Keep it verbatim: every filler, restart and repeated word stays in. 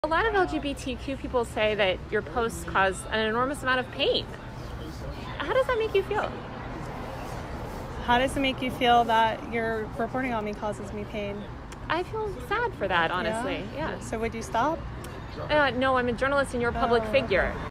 A lot of L G B T Q people say that your posts cause an enormous amount of pain. How does that make you feel? How does it make you feel that your reporting on me causes me pain? I feel sad for that, honestly. Yeah. yeah. So would you stop? Uh, no, I'm a journalist and you're a public Oh, figure. okay.